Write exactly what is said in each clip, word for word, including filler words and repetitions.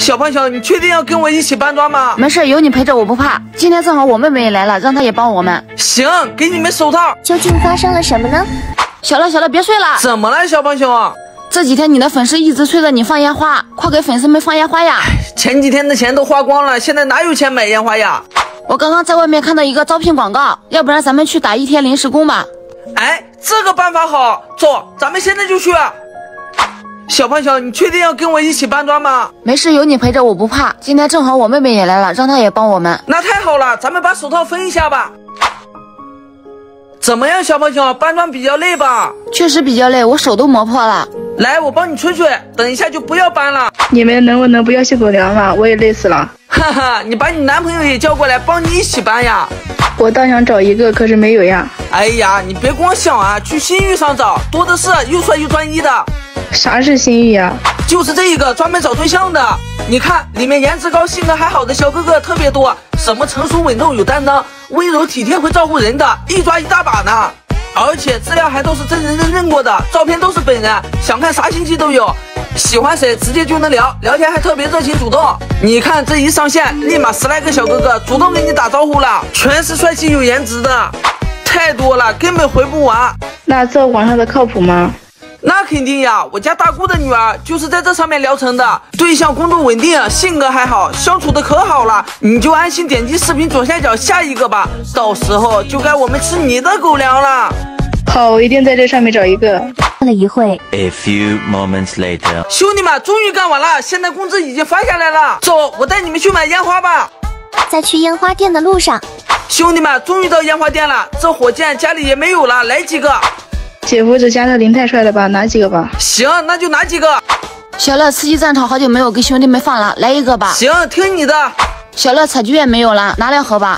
小胖小，你确定要跟我一起搬砖吗？ 没事，有你陪着我不怕。今天正好我妹妹也来了，让她也帮我们。 行，给你们手套。 究竟发生了什么呢？ 小乐，小乐，别睡了。 怎么了，小胖熊？ 这几天你的粉丝一直催着你放烟花，快给粉丝们放烟花呀！ 前几天的钱都花光了，现在哪有钱买烟花呀？ 我刚刚在外面看到一个招聘广告，要不然咱们去打一天临时工吧？ 哎，这个办法好，走，咱们现在就去。小胖小，你确定要跟我一起搬砖吗？ 没事，有你陪着我不怕。今天正好我妹妹也来了，让她也帮我们。 那太好了，咱们把手套分一下吧。怎么样，小胖小，搬砖比较累吧？ 确实比较累，我手都磨破了。 来，我帮你吹吹，等一下就不要搬了。 你们能不能不要辛苦聊了？我也累死了。 哈哈，你把你男朋友也叫过来，帮你一起搬呀。 我倒想找一个，可是没有呀。 哎呀，你别光想啊，去新域上找，多的是，又帅又专一的。 啥是新域呀？ 就是这一个专门找对象的。你看，里面颜值高、性格还好的小哥哥特别多，什么成熟稳重有担当、温柔体贴会照顾人的，一抓一大把呢。而且资料还都是真人认证过的，照片都是本人，想看啥信息都有。喜欢谁直接就能聊，聊天还特别热情主动。你看这一上线，立马十来个小哥哥主动跟你打招呼了，全是帅气有颜值的，太多了，根本回不完。 那这网上的靠谱吗？ 那肯定呀，我家大姑的女儿就是在这上面聊成的，对象工作稳定，性格还好，相处的可好了，你就安心点击视频左下角下一个吧，到时候就该我们吃你的狗粮了。 好，我一定在这上面找一个。 过了一会 A few moments later， 兄弟们终于干完了，现在工资已经发下来了，走，我带你们去买烟花吧。 在去烟花店的路上， 兄弟们终于到烟花店了，这火箭家里也没有了，来几个。 姐夫这加特林太帅了吧，拿几个吧。 行，那就拿几个。 小乐，吃鸡战场好久没有给兄弟们放了，来一个吧。 行，听你的。 小乐，彩菊也没有了，拿两盒吧。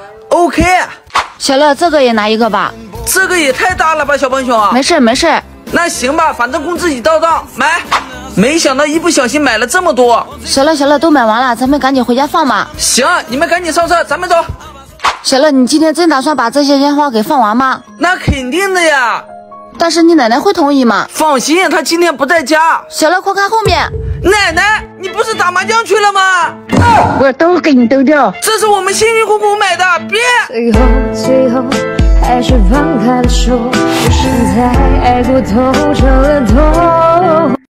OK。 小乐，这个也拿一个吧。 这个也太大了吧，小胖熊。 没事没事。 那行吧，反正工资已到账，买。没想到一不小心买了这么多。 小乐小乐，都买完了，咱们赶紧回家放吧。 行，你们赶紧上车，咱们走。 小乐，你今天真打算把这些烟花给放完吗？ 那肯定的呀。 但是你奶奶会同意吗？ 放心，她今天不在家。 小乐，快看后面！ 奶奶，你不是打麻将去了吗？ 啊、我都给你丢掉。 这是我们辛辛苦苦买的，别。 最后，最后还是放开了手，现在爱过透彻了痛。